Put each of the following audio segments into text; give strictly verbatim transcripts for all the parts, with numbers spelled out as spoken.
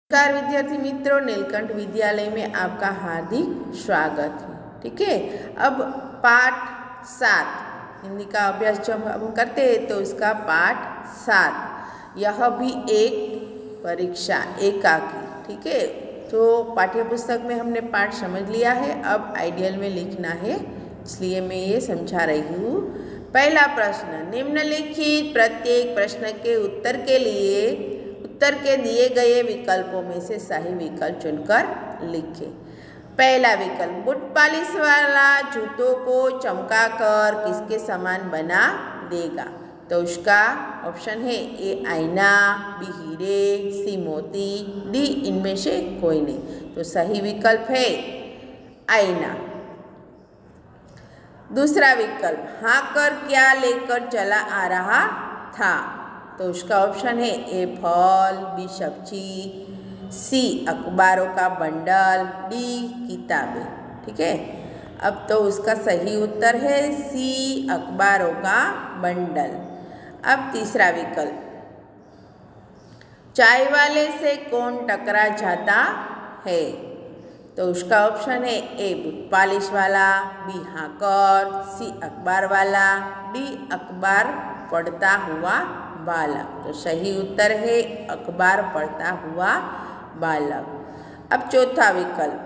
नमस्कार विद्यार्थी मित्रों, नीलकंठ विद्यालय में आपका हार्दिक स्वागत है। ठीक है, अब पाठ सात हिंदी का अभ्यास जब हम करते हैं तो इसका पाठ सात, यह भी एक परीक्षा एकाकी। ठीक है, तो पाठ्य पुस्तक में हमने पाठ समझ लिया है, अब आइडियल में लिखना है, इसलिए मैं ये समझा रही हूँ। पहला प्रश्न, निम्नलिखित प्रत्येक प्रश्न के उत्तर के लिए उत्तर के दिए गए विकल्पों में से सही विकल्प चुनकर लिखें। पहला विकल्प, बूट पॉलिश वाला जूतों को चमकाकर किसके समान बना देगा? तो उसका ऑप्शन है ए आईना, बी हीरे, सी मोती, डी इनमें से कोई नहीं। तो सही विकल्प है आईना। दूसरा विकल्प, हाँकर क्या लेकर चला आ रहा था? तो उसका ऑप्शन है ए फल, बी सब्जी, सी अखबारों का बंडल, डी किताबें। ठीक है, अब तो उसका सही उत्तर है सी अखबारों का बंडल। अब तीसरा विकल्प, चाय वाले से कौन टकरा जाता है? तो उसका ऑप्शन है ए बूट पॉलिश वाला, बी हाँकर, सी अखबार वाला, डी अखबार पढ़ता हुआ बालक। तो सही उत्तर है अखबार पढ़ता हुआ बालक। अब चौथा विकल्प,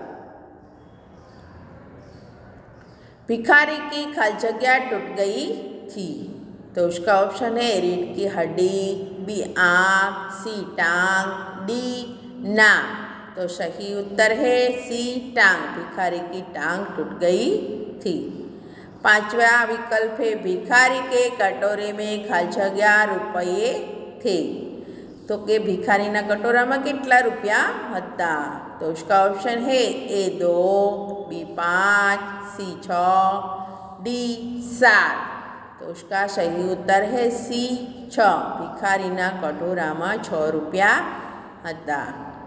भिखारी की खाली जगह टूट गई थी। तो उसका ऑप्शन है रीढ़ की हड्डी, बी आँख, सी टांग, डी नाक। तो सही उत्तर है सी टांग, भिखारी की टांग टूट गई थी। पांचवा विकल्प है भिखारी के कटोरे में खाली जगह रुपये थे। तो के भिखारी ना कटोरा में कितला रुपया हता? तो उसका ऑप्शन है ए दो, बी पाँच, सी छ, डी सात। तो उसका सही उत्तर है सी छ, भिखारी ना कटोरा में छ रुपया हता।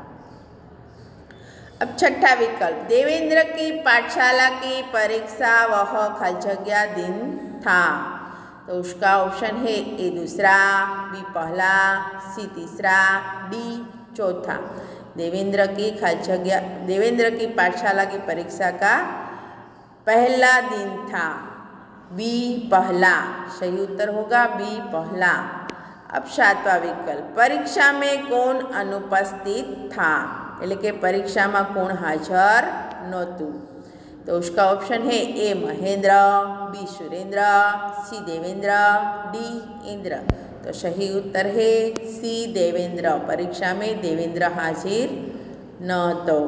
अब छठा विकल्प, देवेंद्र की पाठशाला की परीक्षा वह खाली जगह दिन था। तो उसका ऑप्शन है ए दूसरा, बी पहला, सी तीसरा, डी चौथा। देवेंद्र की खाली जगह देवेंद्र की पाठशाला की परीक्षा का पहला दिन था, बी पहला। सही उत्तर होगा बी पहला। अब सातवां विकल्प, परीक्षा में कौन अनुपस्थित था? એટલે કે પરીક્ષામાં કોણ હાજર નહોતું? તો उसका ऑप्शन है A Mahendra, B Surendra, C Devendra, D Indra. तो सही उत्तर है सी देवेंद्र, परीक्षा में देवेंद्र हाजिर नहोतो।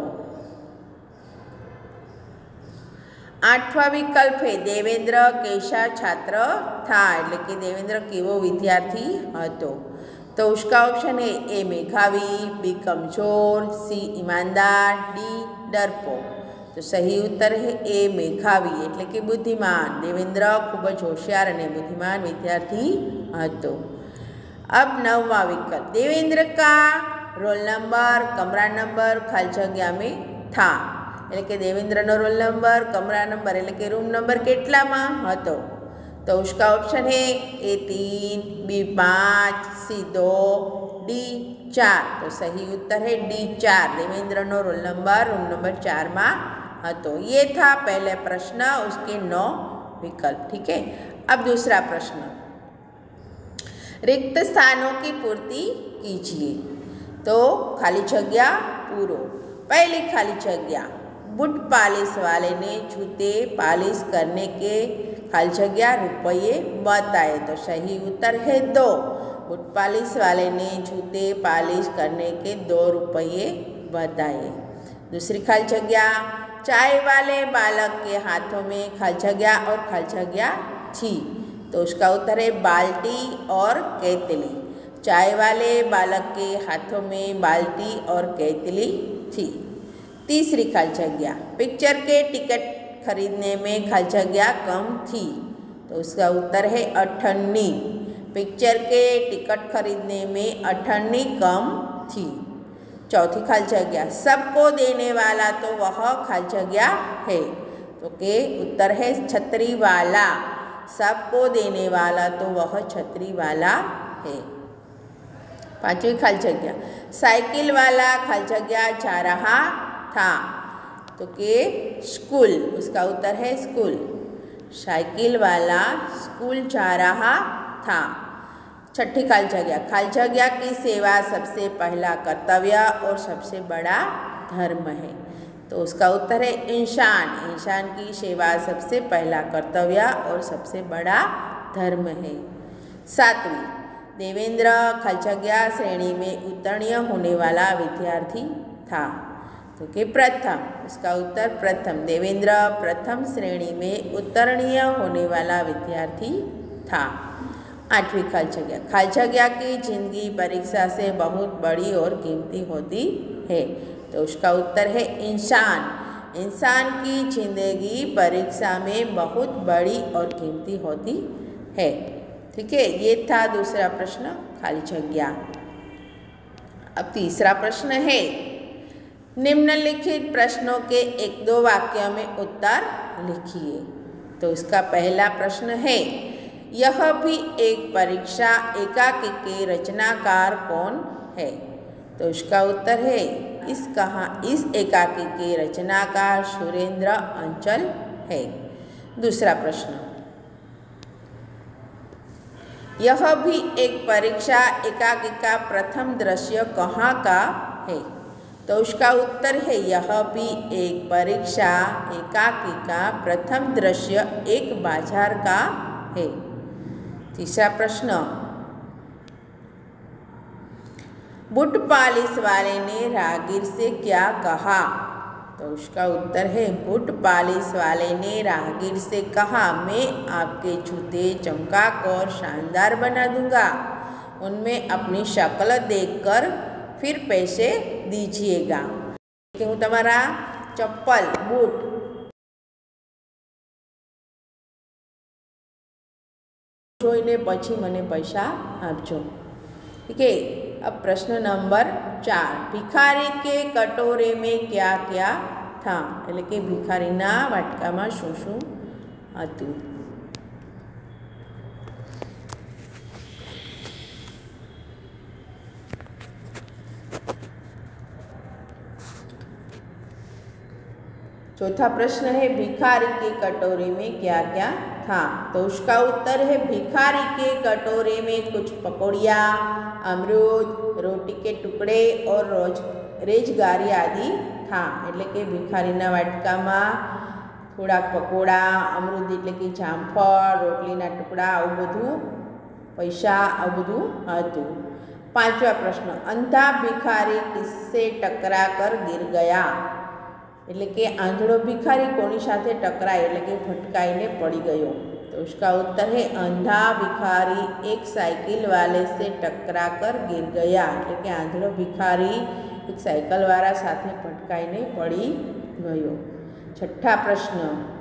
आठवां विकल्प है देवेंद्र कैसा छात्र था? એટલે કે દેવેન્દ્ર કેવો વિદ્યાર્થી હતો? तो उसका ऑप्शन है ए मेधावी, बी कमजोर, सी ईमानदार, डी डरपोक। तो सही उत्तर है ए मेधावी એટલે કે બુદ્ધિમાન। દેવેન્દ્ર ખૂબ જ હોશિયાર અને બુદ્ધિમાન વિદ્યાર્થી હતો। अब नौवां विकल्प, देवेंद्र का रोल नंबर कमरा नंबर खाली जगह में था। એટલે કે દેવેન્દ્રનો રોલ નંબર કમરા નંબર એટલે કે રૂમ નંબર કેટલામાં હતો? तो उसका ऑप्शन है ए तीन, बी पाँच, सी दो, डी चार। तो सही उत्तर है डी चार, देवेंद्र नो रोल नंबर रूम नंबर चार में हतो। ये था पहले प्रश्न, उसके नौ विकल्प। ठीक है, अब दूसरा प्रश्न, रिक्त स्थानों की पूर्ति कीजिए। तो खाली जगह पूरो। पहली खाली जगह, बूट पॉलिश वाले ने जूते पॉलिश करने के खाली जगह रुपये बताए। तो सही उत्तर है दो, बूट पॉलिश वाले ने जूते पॉलिश करने के दो रुपये बताए। दूसरी खाली जगह, चाय वाले बालक के हाथों में खाली जगह और खाली जगह थी। तो उसका उत्तर है बाल्टी और केतली। चाय वाले बालक के हाथों में बाल्टी और केतली थी। तीसरी खाली जगह, पिक्चर के टिकट खरीदने में खाली जगह कम थी। तो उसका उत्तर है अठन्नी, पिक्चर के टिकट खरीदने में अठन्नी कम थी। चौथी खाली जगह, सबको देने वाला तो वह खाली जगह है। तो के उत्तर है छतरी वाला, सबको देने वाला तो वह छतरी वाला है। पांचवी खाली जगह, साइकिल वाला खाली जगह जा रहा था, तो के स्कूल, उसका उत्तर है स्कूल। साइकिल वाला स्कूल जा रहा था। छठी खाली जगह, खाली जगह की सेवा सबसे पहला कर्तव्य और सबसे बड़ा धर्म है, तो उसका उत्तर है इंसान। इंसान की सेवा सबसे पहला कर्तव्य और सबसे बड़ा धर्म है। सातवीं, देवेंद्र खाली जगह श्रेणी में उत्तीर्ण होने वाला विद्यार्थी था, तो कि प्रथम, उसका उत्तर प्रथम। देवेंद्र प्रथम श्रेणी में उत्तीर्ण होने वाला विद्यार्थी था। आठवीं खाली जगह, खाली जगह की जिंदगी परीक्षा से बहुत बड़ी और कीमती होती है, तो उसका उत्तर है इंसान। इंसान की जिंदगी परीक्षा में बहुत बड़ी और कीमती होती है। ठीक है, ये था दूसरा प्रश्न खाली जगह। अब तीसरा प्रश्न है, निम्नलिखित प्रश्नों के एक दो वाक्यों में उत्तर लिखिए। तो इसका पहला प्रश्न है, यह भी एक परीक्षा एकाकी के रचनाकार कौन है? तो इसका उत्तर है इस कहा इस एकाकी के रचनाकार सुरेंद्र अंचल है। दूसरा प्रश्न, यह भी एक परीक्षा एकाकी का प्रथम दृश्य कहाँ का है? तो उसका उत्तर है यह भी एक परीक्षा एकाकी का प्रथम दृश्य एक बाजार का है। तीसरा प्रश्न, बूट पालिश वाले ने राहगीर से क्या कहा? तो उसका उत्तर है बूट पालिश वाले ने राहगीर से कहा, मैं आपके जूते चमकाकर शानदार बना दूंगा, उनमें अपनी शक्ल देखकर फिर पैसे दीजिएगा। कि हूँ तमारा चप्पल बूट જોઈને પછી મને પૈસા આપજો। ठीक है, अब प्रश्न नंबर चार, भिखारी के कटोरे में क्या क्या था? એટલે કે ભિખારીના વાટકામાં શું શું હતું? चौथा प्रश्न है, भिखारी के कटोरे में क्या क्या था? तो उसका उत्तर है भिखारी के कटोरे में कुछ पकौड़िया, अमरूद, रोटी के टुकड़े और रोज रेजगारी आदि था। એટલે કે ભિખારીના વાટકામાં થોડાક પકોડા, અમૃદ એટલે કે જામફળ, રોટલીના ટુકડા, આવું બધું પૈસા આવું બધું હતું। પાંચમા પ્રશ્ન, અંધા ભિખારી કિસસે ટકરા कर गिर गया? એટલે કે આંધળો ભિખારી કોની સાથે ટકરાય એટલે કે ભટકાઈને પડી ગયો? तो उसका उत्तर है अंधा भिखारी एक साइकिल वाले से टकरा कर गिर गया। એટલે કે આંધળો ભિખારી એક સાયકલ વાળા સાથે ભટકાઈને પડી ગયો। छठा प्रश्न,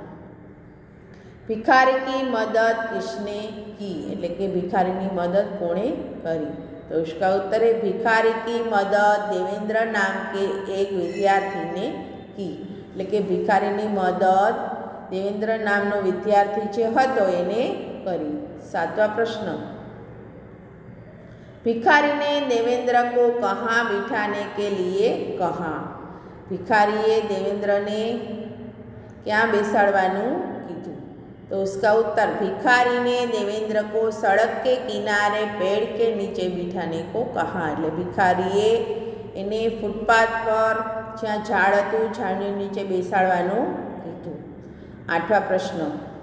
भिखारी की मदद किसने की? એટલે કે ભિખારીની મદદ કોણે કરી? तो उसका उत्तर है भिखारी की मदद देवेंद्र नाम के एक विद्यार्थी ने की। એટલે કે ભિખારીની મદદ देवेंद्र नामનો विद्यार्थी જે હતો એને કરી। सातवां प्रश्न, भिखारी ने देवेंद्र को कहाँ बिठाने के लिए कहा? भिखारीए देवेंद्र ने क्या बेसाड़वानुं कीधुं? तो उसका उत्तर, भिखारी ने देवेंद्र को सड़क के किनारे पेड़ के नीचे बिठाने को कहा। એટલે भिखारीए એને ફૂટપાથ પર જ્યાં ઝાડ હતું ઝાડની નીચે બેસાડવાનું કીધું। आठवां प्रश्न,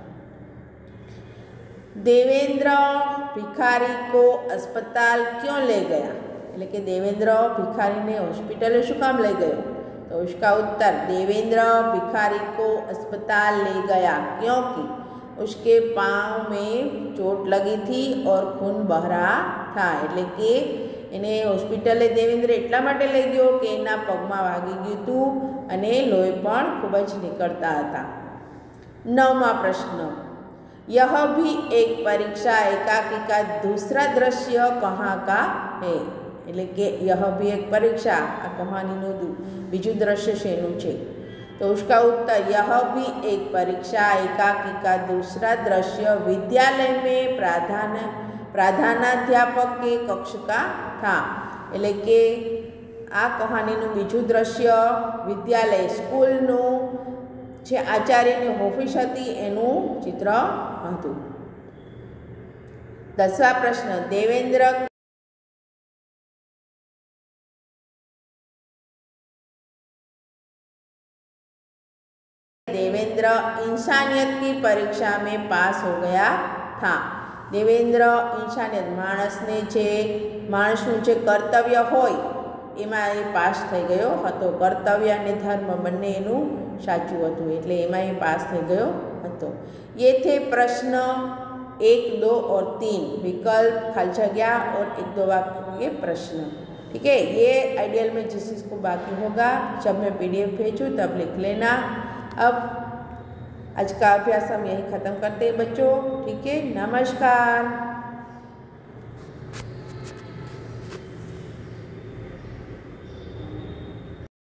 देवेंद्र भिखारी को अस्पताल क्यों ले गया? એટલે કે देवेंद्र भिखारी ने हॉस्पिटल शू काम ले गयो? तो उसका उत्तर, देवेंद्र भिखारी को अस्पताल ले गया क्योंकि उसके पाँव में चोट लगी थी और खून बह रहा था। એટલે કે એને હોસ્પિટલે દેવેન્દ્ર એટલા માટે લઈ ગયો કે એના પગમાં વાગી ગયું હતું અને લોહી પણ ખૂબ જ નીકળતા હતા। नौवां प्रश्न, यह भी एक परीक्षा एकाकी का दूसरा दृश्य कहाँ का है? એટલે કે यह भी एक परीक्षा आ कहानीનું બીજું દ્રશ્ય શેનું છે? तो उसका उत्तर, यह भी एक परीक्षा एकाकी का दूसरा दृश्य विद्यालय में प्राधान्य प्रधानाध्यापक के कक्ष का था। એટલે કે આ કહાનીનું બીજું દ્રશ્ય વિદ્યાલય સ્કૂલનું જે આચાર્યની ઓફિસ હતી એનું ચિત્ર હતું. દસમા પ્રશ્ન, દેવેન્દ્ર देवेंद्र इंसानियत की परीक्षा में पास हो गया था. देवेंद्र इंसानियत माणसने जे माणसનું જે કર્તવ્ય હોય એમાં એ પાસ થઈ ગયો હતો. કર્તવ્ય અને ધર્મ બંને એનું સાચું હતું એટલે એમાં એ પાસ થઈ ગયો હતો. ये थे प्रश्न एक दो और तीन, विकल्प, खाली जगह और एक दो वाक्य के प्रश्न. ठीक है, ये आइडियल में जिस चीज़ को बाकी होगा जब मैं पीडीएफ भेजूँ तब लिख लेना. अब आज का अभ्यास हम यही ख़त्म करते हैं बच्चों. ठीक है, नमस्कार.